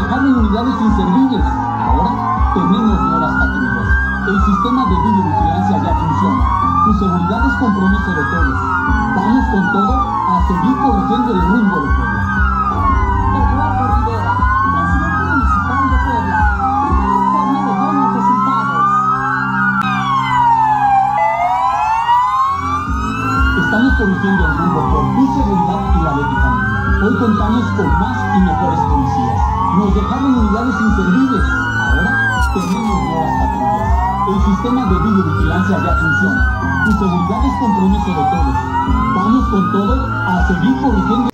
dejaron unidades inservibles. Ahora tenemos nuevas patrullas. El sistema de videovigilancia ya funciona. Tu seguridad es compromiso de todos. Vamos con todo a seguir corrigiendo el rumbo de Puebla. Eduardo Rivera, presidente municipal de Puebla. Un informe de buenos resultados. Estamos corrigiendo el rumbo por tu seguridad y la de tu familia. Hoy contamos con más y mejores policías. Nos dejaron unidades inservibles. Ahora tenemos nuevas patrullas. El sistema de videovigilancia ya funciona. Tu seguridad es compromiso de todos. Vamos con todo a seguir corrigiendo.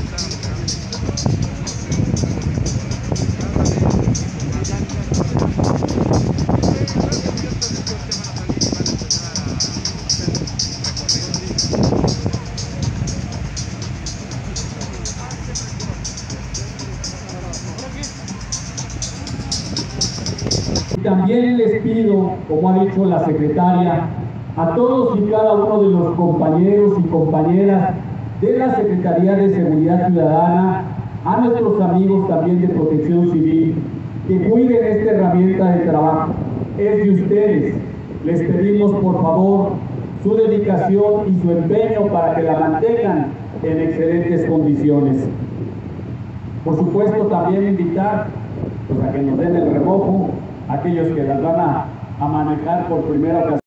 También les pido, como ha dicho la secretaria, a todos y cada uno de los compañeros y compañeras de la Secretaría de Seguridad Ciudadana, a nuestros amigos también de Protección Civil, que cuiden esta herramienta de trabajo. Es de ustedes. Les pedimos por favor su dedicación y su empeño para que la mantengan en excelentes condiciones. Por supuesto, también invitar a que nos den el remojo aquellos que las van a manejar por primera ocasión.